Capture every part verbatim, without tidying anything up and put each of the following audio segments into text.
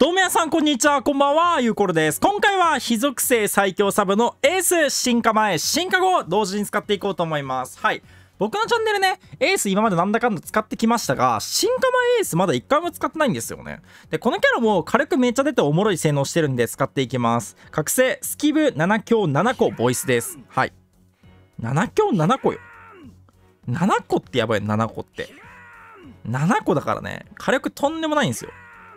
どうも皆さんこんにちは、こんばんは、ゆうころです。今回は非属性最強サブのエース進化前進化後同時に使っていこうと思います。はい、僕のチャンネルね、エース今までなんだかんだ使ってきましたが、進化前エースまだいっかいも使ってないんですよね。でこのキャラも火力めっちゃ出ておもろい性能してるんで使っていきます。覚醒スキブなな強なな個ボイスです。はい、なな強なな個よ。なな個ってやばい。なな個ってなな個だからね、火力とんでもないんですよ。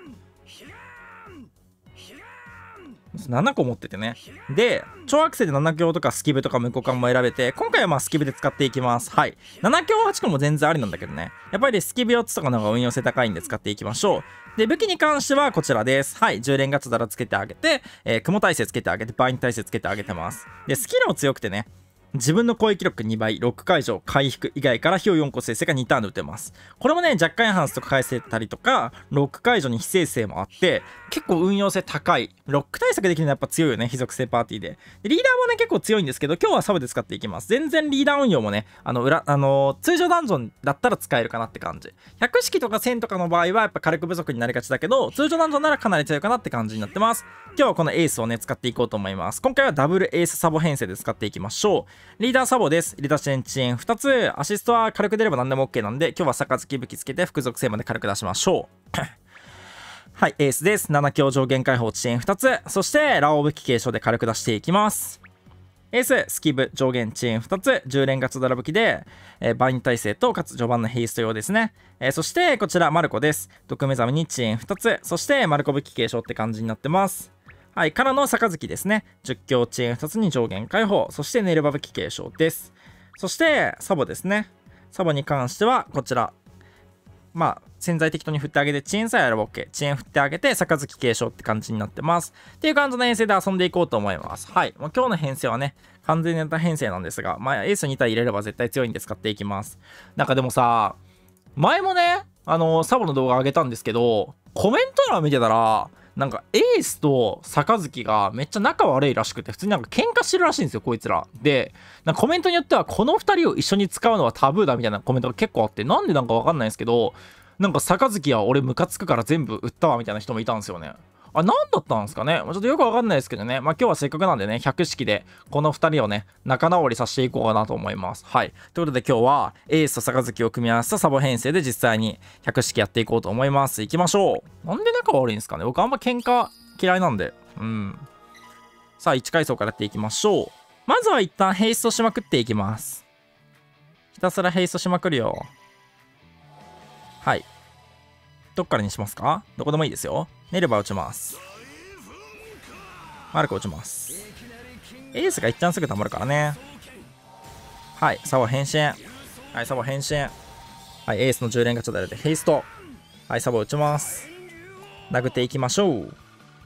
なな個持っててね。で超アクセでなな強とかスキブとか無効化も選べて、今回はまあスキブで使っていきます。はい、なな強はち個も全然ありなんだけどね、やっぱりスキブよっつとかの方が運用性高いんで使っていきましょう。で武器に関してはこちらです。はい、じゅう連ガチャダラつけてあげて、えー、雲耐性つけてあげて、バイン耐性つけてあげてます。でスキルも強くてね、自分の攻撃力にばい、ロック解除、回復以外から火をよん個生成がにターンで打てます。これもね、若干エンハンスとか返せたりとか、ロック解除に非生成もあって、結構運用性高い。ロック対策できるのはやっぱ強いよね、非属性パーティーで。でリーダーもね、結構強いんですけど、今日はサブで使っていきます。全然リーダー運用もね、あの、裏、あのー、通常ダンジョンだったら使えるかなって感じ。ひゃく式とかせんとかの場合はやっぱ火力不足になりがちだけど、通常ダンジョンならかなり強いかなって感じになってます。今日はこのエースをね、使っていこうと思います。今回はダブルエースサボ編成で使っていきましょう。リーダーサボです。リーダー支援遅延ふたつ、アシストは軽く出れば何でも OK なんで、今日は杯武器つけて副属性まで軽く出しましょう。はい、エースです。なな強上限解放遅延ふたつ、そしてラオウ武器継承で軽く出していきます。エーススキブ上限遅延ふたつ、じゅう連ガチャダラ武器で、えー、バイン耐性とかつ序盤のヘイスト用ですね。えー、そしてこちらマルコです。毒目覚めに遅延ふたつ、そしてマルコ武器継承って感じになってます。はい、からの杯ですね。じゅっ強遅延ふたつに上限解放、そしてネルバ武器継承です。そしてサボですね。サボに関してはこちら、まあ潜在適当に振ってあげて遅延さえあれば OK、 遅延振ってあげて杯継承って感じになってますっていう感じの編成で遊んでいこうと思います。はい、もう今日の編成はね完全ネタ編成なんですが、まあエースに体入れれば絶対強いんで使っていきます。なんかでもさ、前もねあのサボの動画上げたんですけど、コメント欄見てたらなんかエースと杯がめっちゃ仲悪いらしくて、普通になんか喧嘩してるらしいんですよこいつらで。なんかコメントによってはこのふたりを一緒に使うのはタブーだみたいなコメントが結構あって、なんでなんかわかんないんですけど、なんか杯は俺ムカつくから全部売ったわみたいな人もいたんですよね。あ、何だったんですかね、まあ、ちょっとよくわかんないですけどね。まあ今日はせっかくなんでね、ひゃく式でこのふたりをね仲直りさせていこうかなと思います。はい、ということで今日はエースと杯を組み合わせたサボ編成で実際にひゃく式やっていこうと思います。いきましょう。なんで仲悪いんですかね、僕あんま喧嘩嫌いなんで。うん。さあいち階層からやっていきましょう。まずは一旦ヘイストしまくっていきます。ひたすらヘイストしまくるよ。はい、どっからにしますか？どこでもいいですよ。ネルバ打ちます。マルコ打ちます。エースが一旦すぐ溜まるからね。はい、サボ変身。はい、サボ変身。はい、エースのじゅう連ガチャダルでヘイスト。はい、サボ打ちます。殴っていきましょう。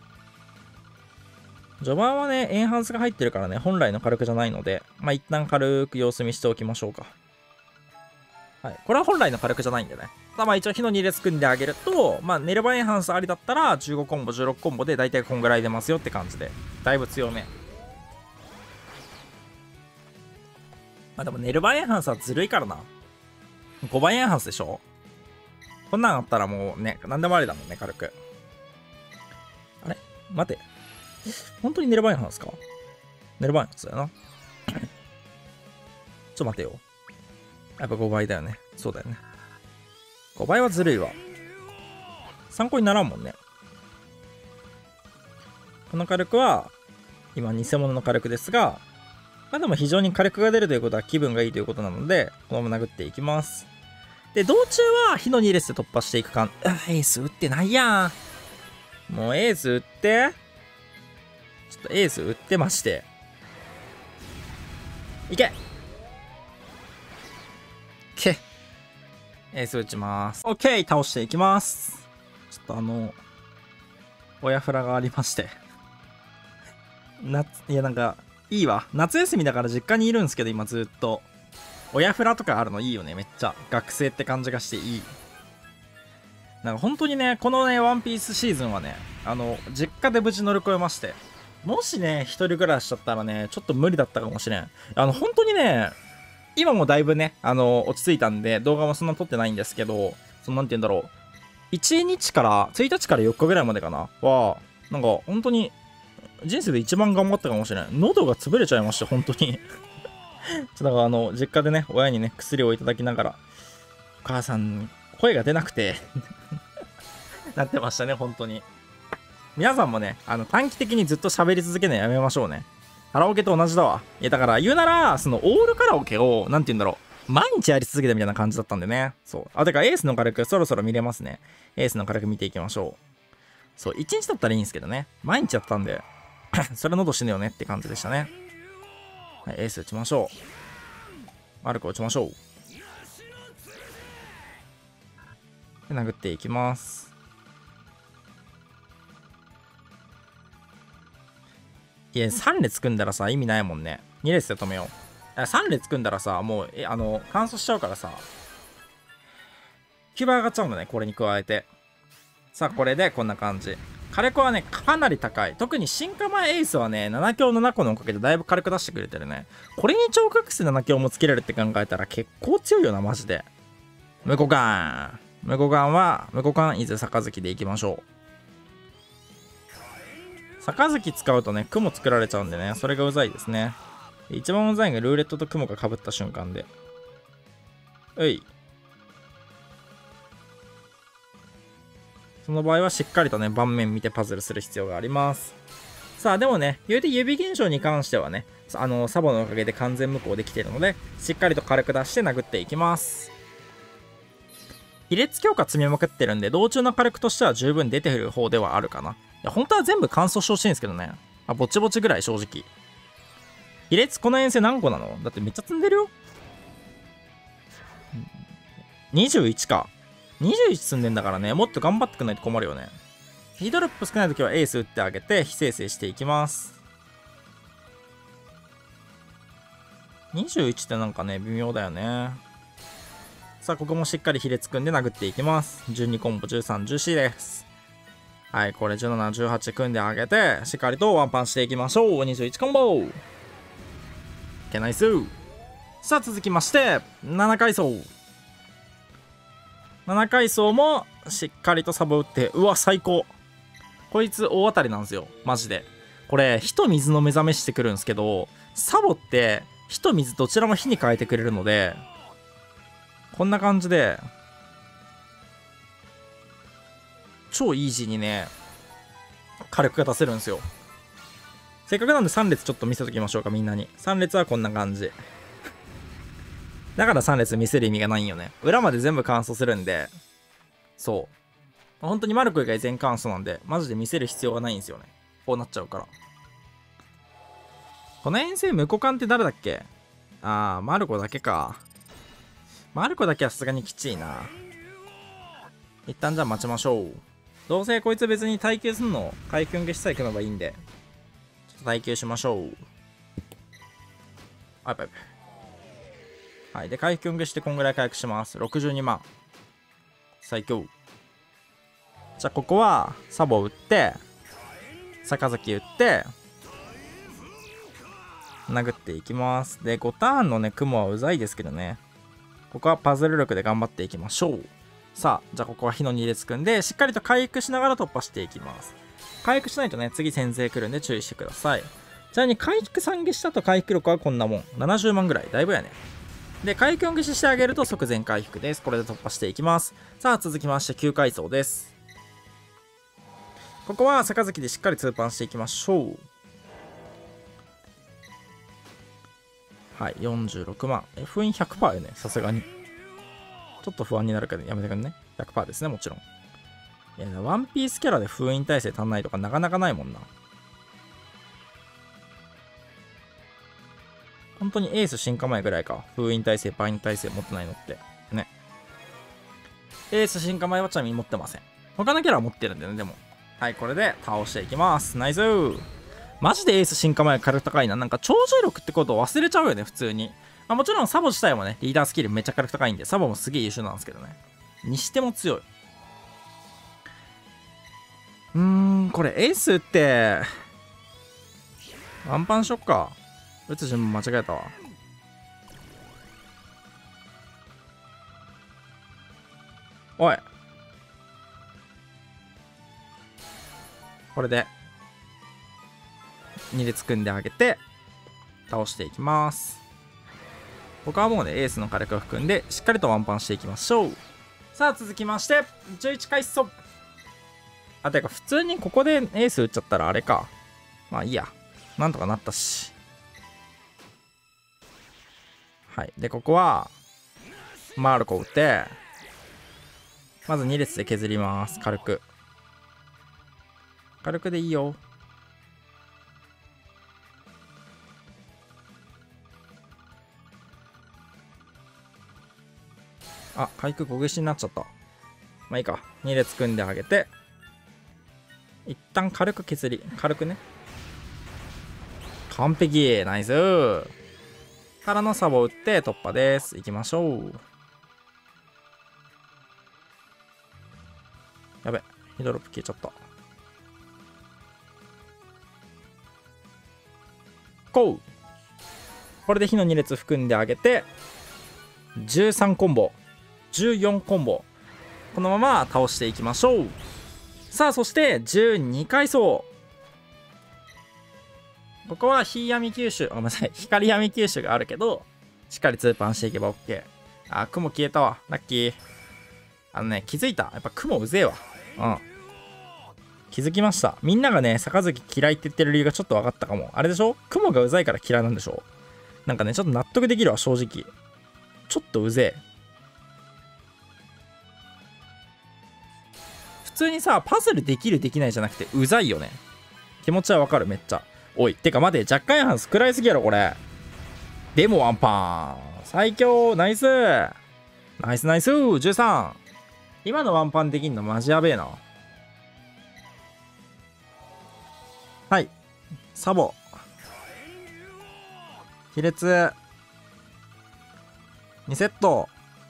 序盤はねエンハンスが入ってるからね、本来の火力じゃないので、まあ一旦軽く様子見しておきましょうか。はい、これは本来の火力じゃないんでね。ただまあ一応火のに列組んであげると、まあネルバエンハンスありだったらじゅうごコンボじゅうろくコンボで大体こんぐらい出ますよって感じで、だいぶ強め。まあでもネルバエンハンスはずるいからな。ごばいエンハンスでしょ。こんなんあったらもうね何でもありだもんね火力。あれ待て、本当にネルバエンハンスか。ネルバエンハンスだよな。ちょっと待てよ、やっぱごばいだよね。そうだよね。ごばいはずるいわ。参考にならんもんね。この火力は今偽物の火力ですが、まあでも非常に火力が出るということは気分がいいということなので、このまま殴っていきます。で道中は火のに列で突破していくかん。エース打ってないやん。もうエース打って、ちょっとエース打ってまして、いけけエース打ちます。 OK、 倒していきます。ちょっとあの親フラがありまして夏いやなんかいいわ、夏休みだから実家にいるんですけど今ずっと親フラとかあるのいいよね。めっちゃ学生って感じがしていい。なんか本当にねこのねワンピースシーズンはねあの実家で無事乗り越えまして、もしね一人暮らしだったらねちょっと無理だったかもしれん。あの本当にね今もだいぶねあの落ち着いたんで動画もそんな撮ってないんですけど、そのなんて言うんだろう、 いちにちから、ついたちからよっかぐらいまでかなは、なんか本当に、人生で一番頑張ったかもしれない。喉が潰れちゃいました、本当に。だからあの、実家でね、親にね、薬をいただきながら、お母さん、声が出なくて、なってましたね、本当に。皆さんもね、あの、短期的にずっと喋り続けるのやめましょうね。カラオケと同じだわ。いや、だから言うなら、その、オールカラオケを、なんて言うんだろう。毎日やり続けたみたいな感じだったんでね。そう。あ、てか、エースの火力、そろそろ見れますね。エースの火力見ていきましょう。そう、いちにちだったらいいんですけどね。毎日やったんで、それ喉死ぬよねって感じでしたね。はい、エース打ちましょう。マルコ打ちましょう。で、殴っていきます。いや、さん列組んだらさ、意味ないもんね。に列で止めよう。さん列組んだらさ、もう、え、あの、乾燥しちゃうからさ、きゅうばい上がっちゃうのね、これに加えて。さあ、これでこんな感じ。火力はね、かなり高い。特に進化前エースはね、なな強なな個のおかげでだいぶ火力出してくれてるね。これに超覚醒なな強もつけられるって考えたら結構強いよな、マジで。無股間。無股間は、無股間伊豆杯でいきましょう。杯使うとね、雲作られちゃうんでね、それがうざいですね。一番うざいのがルーレットと雲が被った瞬間で。うい。その場合はしっかりとね、盤面見てパズルする必要があります。さあ、でもね、言うて指現象に関してはね、あの、サボのおかげで完全無効できているので、しっかりと火力出して殴っていきます。比列強化積みまくってるんで、道中の火力としては十分出てる方ではあるかな。いや、本当は全部乾燥してほしいんですけどね。あ、ぼちぼちぐらい正直。比列この遠征何個なの？だってめっちゃ積んでるよ。にじゅういちか。にじゅういち積んでんだからね、もっと頑張ってくんないと困るよね。ヒードロップ少ない時はエース打ってあげて、非生成していきます。にじゅういちってなんかね、微妙だよね。さあ、ここもしっかり比列組んで殴っていきます。じゅうにコンボ、じゅうさん、じゅうよんです。はい、これじゅうなな、じゅうはち組んであげて、しっかりとワンパンしていきましょう。にじゅういちコンボ。OK、ナイス。さあ、続きまして、なな階層。なな階層もしっかりとサボ打って、うわ、最高。こいつ大当たりなんですよ。マジで。これ、火と水の目覚めしてくるんですけど、サボって、火と水どちらも火に変えてくれるので、こんな感じで、超イージーにね、火力が出せるんですよ。せっかくなんでさん列ちょっと見せときましょうか、みんなに。さん列はこんな感じ。だからさん列見せる意味がないんよね。裏まで全部乾燥するんで、そう。本当にマルコ以外全乾燥なんで、マジで見せる必要がないんですよね。こうなっちゃうから。この遠征無股間って誰だっけ？あー、マルコだけか。マルコだけはさすがにきちいな。一旦じゃあ待ちましょう。どうせこいつ別に耐久すんの回復消しさえ組めばいいんで、ちょっと耐久しましょう。あ、やばいやばい。はい。で、回復消してこんぐらい回復します。ろくじゅうにまん。最強。じゃあここはサボ打って、杯打って、殴っていきます。で、ごターンのね、雲はうざいですけどね。ここはパズル力で頑張っていきましょう。さあ、じゃあここは火のに列組んで、しっかりと回復しながら突破していきます。回復しないとね、次先制来るんで注意してください。ちなみに回復さん消したと回復力はこんなもん。ななじゅうまんぐらい。だいぶやね。で、回復よん消ししてあげると即全回復です。これで突破していきます。さあ、続きましてきゅう階層です。ここは杯でしっかり通パンしていきましょう。はい、よんじゅうろくまん。え、封印 ひゃくパーセント よね、さすがに。ちょっと不安になるけどやめてくんね。ひゃくパーセント ですね、もちろん。いや、ワンピースキャラで封印耐性足んないとかなかなかないもんな。本当にエース進化前ぐらいか。封印耐性、パイン耐性持ってないのって。ね。エース進化前はちなみに持ってません。他のキャラは持ってるんだよね、でも。はい、これで倒していきます。ナイスー。マジでエース進化前火力高いな。なんか超重力ってことを忘れちゃうよね、普通に。まあ、もちろんサボ自体もね、リーダースキルめっちゃ火力高いんで、サボもすげえ優秀なんですけどね。にしても強い。うーん、これエースって、ワンパンしよっか。打つ順番間違えたわ。おい。 これでに列組んであげて倒していきます。他はもうねエースの火力を含んでしっかりとワンパンしていきましょう。さあ続きましてじゅういちかいストップ。あてか普通にここでエース打っちゃったらあれか。まあいいや、なんとかなったし。はい。でここはマールコ打ってまずに列で削ります。軽く軽くでいいよ。あ、回復ご消しになっちゃった。まあいいか。に列組んであげて一旦軽く削り、軽くね。完璧、ナイス。からのサボを打って突破です。行きましょう。やべ、ヒドロップ消えちゃった。こう。これで火のに列含んであげてじゅうさんコンボ、じゅうよんコンボ、このまま倒していきましょう。さあそしてじゅうにかい走。ここは火闇吸収、ごめんなさい、光闇吸収があるけどしっかりツーパンしていけば OK。 あ、雲消えたわ、ラッキー。あのね、気づいた、やっぱ雲うぜえわ。うん、気づきました。みんながね杯嫌いって言ってる理由がちょっと分かったかも。あれでしょ、雲がうざいから嫌いなんでしょ。なんかねちょっと納得できるわ、正直。ちょっとうぜえ。普通にさパズルできるできないじゃなくてうざいよね。気持ちはわかる、めっちゃ。おい、てか待て、若干半少ないすぎやろこれ。でもワンパン最強、ナイスナイスナイス。じゅうさん、今のワンパンできんのマジやべえな。はい、サボ比列にセット。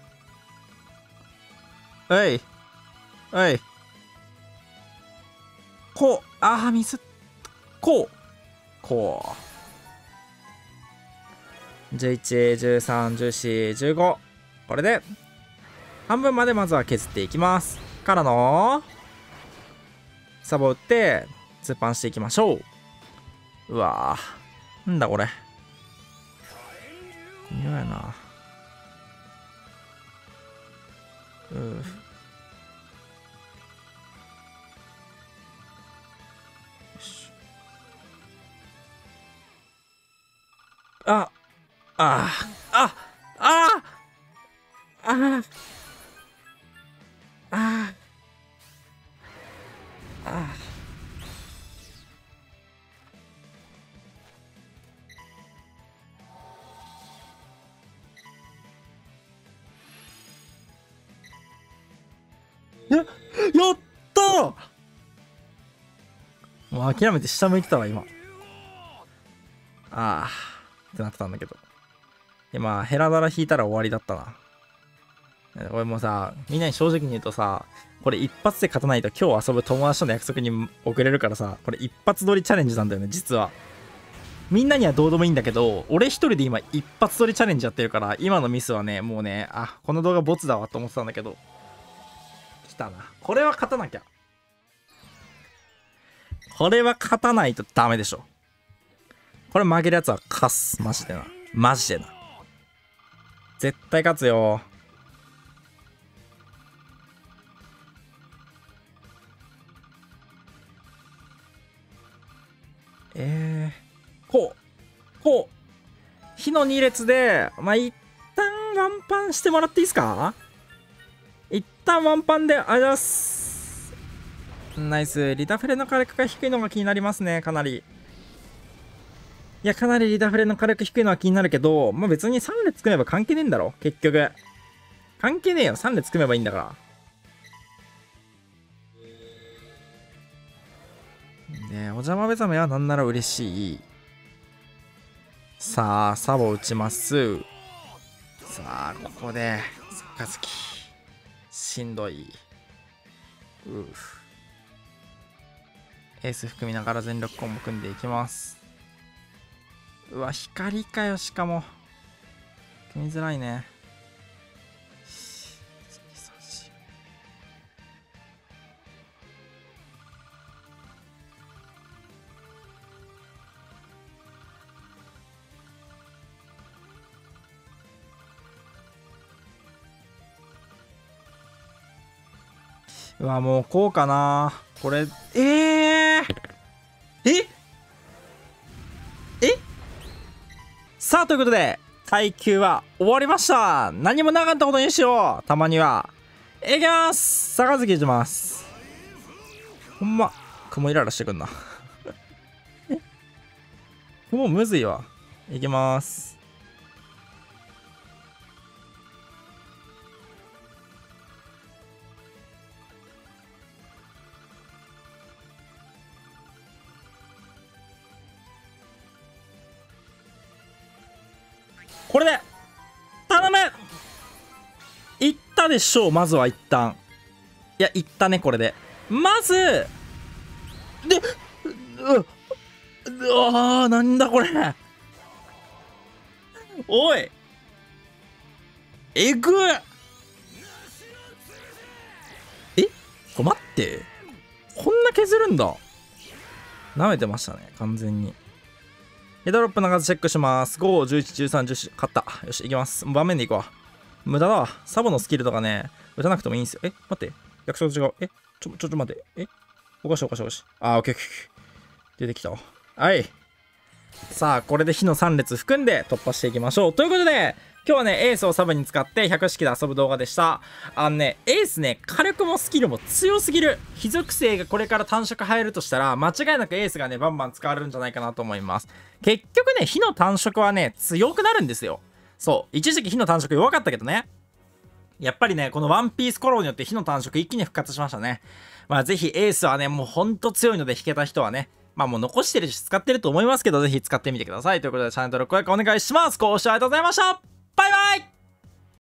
おいおい、こう、あーミス、こうこうじゅういち、じゅうさん、じゅうよん、じゅうご、これで半分までまずは削っていきます。からのサボ打ってツーパンしていきましょう。うわー、なんだこれ、微妙やな。うー、ああああああああややったー。もう諦めて下向いてたわ今。ああってなってたんだけど、今ヘラダラ引いたら終わりだったな。これもうさ、みんなに正直に言うとさ、これ一発で勝たないと今日遊ぶ友達との約束に遅れるからさ、これ一発撮りチャレンジなんだよね実は。みんなにはどうでもいいんだけど、俺一人で今一発撮りチャレンジやってるから、今のミスはねもうね、あ、この動画ボツだわと思ってたんだけど、来たな。これは勝たなきゃ、これは勝たないとダメでしょ。これ負けるやつは勝つ、マジでな、マジでな、絶対勝つよ。えー、こうこう火のに列で、まあ一旦ワンパンしてもらっていいですか。一旦ワンパンで、ありがとうございます。ナイス。リタフレの火力が低いのが気になりますね、かなり。いや、かなりリタフレの火力低いのは気になるけど、まあ別にさん列組めば関係ねえんだろ結局。関係ねえよ、さん列組めばいいんだから。ねえ、お邪魔目覚めはなんなら嬉しい。さあ、サボ打ちます。さあ、ここで、サカズキ。しんどい。うーエース含みながら全力コンボ組んでいきます。うわ、光かよ、しかも。組みづらいね。 うわ、もうこうかな。これ、えー、ええさあ、ということで、耐久は終わりました。何もなかったことにしよう。たまには。いきます。杯いきます。ほんま、雲イライラしてくんな。もうむずいわ。いきます。これで頼む。いったでしょう。まずは一旦。いや、いったね、これで。まず、で、う、うわー、なんだこれ。おい。えぐっ。えこれ待って。こんな削るんだ。舐めてましたね、完全に。ヘドロップの数チェックします。ご、じゅういち、じゅうさん、じゅうよん。勝った。よし、いきます。盤面でいくわ。無駄だわ。サボのスキルとかね、打たなくてもいいんですよ。え、待って。約束と違う。え、ちょ、ちょ、ちょ、待って。え、おかしいおかしいおかしい。あー、オッケーオッケー。出てきたわ。はい。さあ、これで火のさん列含んで突破していきましょう。ということで、今日はね、エースをサブに使ってひゃく式で遊ぶ動画でした。あのね、エースね、火力もスキルも強すぎる。火属性がこれから単色入るとしたら、間違いなくエースがね、バンバン使われるんじゃないかなと思います。結局ね、火の単色はね、強くなるんですよ。そう。一時期火の単色弱かったけどね。やっぱりね、このワンピースコローによって火の単色一気に復活しましたね。まあぜひエースはね、もうほんと強いので引けた人はね、まあもう残してるし使ってると思いますけど、ぜひ使ってみてください。ということでチャンネル登録お願いします。ご視聴ありがとうございました。バイバイ。